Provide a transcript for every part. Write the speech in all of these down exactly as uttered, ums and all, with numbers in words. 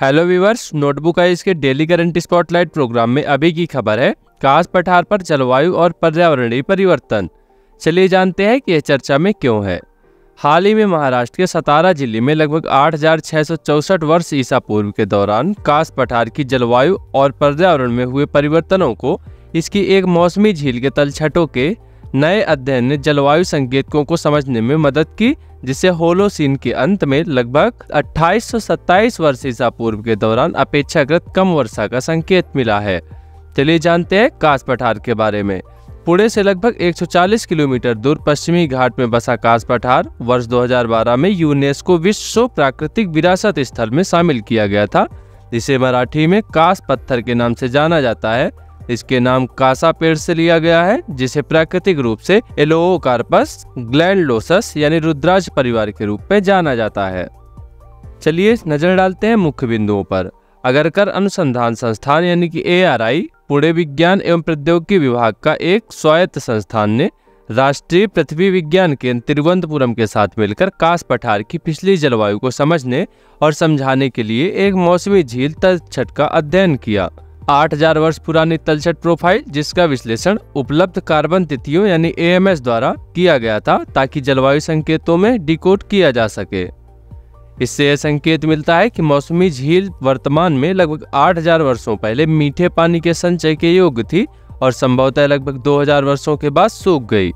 Hello viewers, notebook eyes के daily current spotlight program में अभी की खबर है कास पठार पर जलवायु और पर्यावरणीय परिवर्तन। चलिए जानते हैं कि यह चर्चा में क्यों है। हाल ही में महाराष्ट्र के सतारा जिले में लगभग आठ हजार छह सौ चौसठ वर्ष ईसा पूर्व के दौरान कास पठार की जलवायु और पर्यावरण में हुए परिवर्तनों को इसकी एक मौसमी झील के तलछटों के नए अध्ययन ने जलवायु संकेतकों को समझने में मदद की, जिससे होलोसीन के अंत में लगभग अट्ठाईस सौ सत्ताईस वर्ष ईसा पूर्व के दौरान अपेक्षाकृत कम वर्षा का संकेत मिला है। चलिए जानते हैं कास पठार के बारे में। पुणे से लगभग एक सौ चालीस किलोमीटर दूर पश्चिमी घाट में बसा कास पठार वर्ष दो हज़ार बारह में यूनेस्को विश्व प्राकृतिक विरासत स्थल में शामिल किया गया था, जिसे मराठी में कास पत्थर के नाम से जाना जाता है। इसके नाम कासा पेड़ से लिया गया है, जिसे प्राकृतिक रूप से एलोओकार्पस ग्लैंडलोसस यानी रुद्राक्ष परिवार के रूप में जाना जाता है। चलिए नजर डालते हैं मुख्य बिंदुओं पर। अगरकर अनुसंधान संस्थान यानी कि ए आर आई पुणे विज्ञान एवं प्रौद्योगिकी विभाग का एक स्वायत्त संस्थान ने राष्ट्रीय पृथ्वी विज्ञान केंद्र तिरुवनंतपुरम के साथ मिलकर कास पठार की पिछली जलवायु को समझने और समझाने के लिए एक मौसमी झील तलछट का अध्ययन किया। आठ हजार वर्ष पुरानी तलछट प्रोफाइल, जिसका विश्लेषण उपलब्ध कार्बन तिथियों यानी ए एम एस द्वारा किया गया था, ताकि जलवायु संकेतों में डिकोड किया जा सके। इससे यह संकेत मिलता है कि मौसमी झील वर्तमान में लगभग आठ हजार वर्षों पहले मीठे पानी के संचय के योग्य थी और संभवतः लगभग दो हज़ार वर्षों के बाद सूख गई।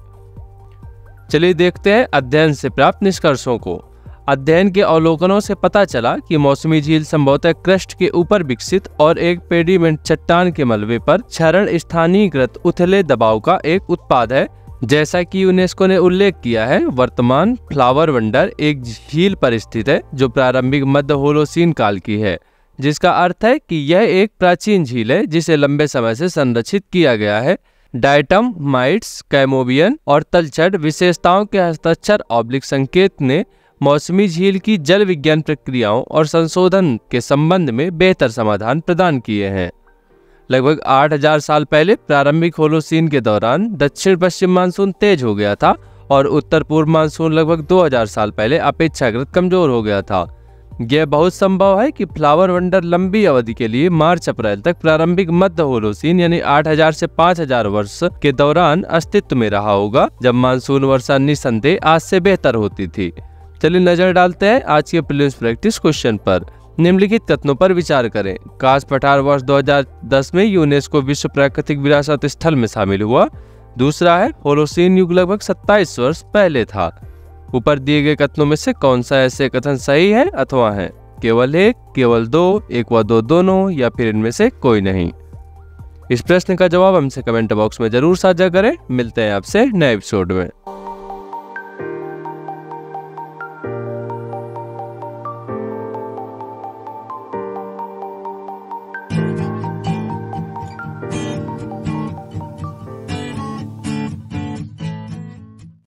चलिए देखते हैं अध्ययन से प्राप्त निष्कर्षों को। अध्ययन के अवलोकनों से पता चला कि मौसमी झील संभवतः क्रस्ट के ऊपर विकसित और एक पेडिमेंट चट्टान के मलबे पर क्षरण स्थानीयकृत उथले दबाव का एक उत्पाद है। जैसा कि यूनेस्को ने उल्लेख किया है, वर्तमान फ्लावर वंडर एक झील पर स्थित है जो प्रारंभिक मध्य होलोसीन काल की है, जिसका अर्थ है कि यह एक प्राचीन झील है जिसे लंबे समय से संरक्षित किया गया है। डायटम, माइट्स, कैमोबियन और तलछट विशेषताओं के हस्ताक्षर ऑब्लिक संकेत ने मौसमी झील की जल विज्ञान प्रक्रियाओं और संशोधन के संबंध में बेहतर समाधान प्रदान किए हैं। लगभग आठ हजार साल पहले प्रारंभिक होलोसीन के दौरान दक्षिण पश्चिम मानसून तेज हो गया था और उत्तर पूर्व मानसून लगभग दो हज़ार साल पहले अपेक्षाकृत कमजोर हो गया था। यह बहुत संभव है कि फ्लावर वंडर लंबी अवधि के लिए मार्च अप्रैल तक प्रारंभिक मध्य होलोसीन यानी आठ हजार से पाँच हज़ार वर्ष के दौरान अस्तित्व में रहा होगा, जब मानसून वर्षा निसंदेह आज से बेहतर होती थी। चलिए नजर डालते हैं आज के प्रीलिम्स प्रैक्टिस क्वेश्चन पर। निम्नलिखित कथनों पर विचार करें। कास पठार वर्ष दो हज़ार दस में यूनेस्को विश्व प्राकृतिक विरासत स्थल में शामिल हुआ। दूसरा है होलोसीन युग लगभग सत्ताईस वर्ष पहले था। ऊपर दिए गए कथनों में से कौन सा ऐसे कथन सही है अथवा है? केवल एक, केवल दो, एक व दो दोनों, या फिर इनमें से कोई नहीं? इस प्रश्न का जवाब हमसे कमेंट बॉक्स में जरूर साझा करें। मिलते हैं आपसे नए एपिसोड में।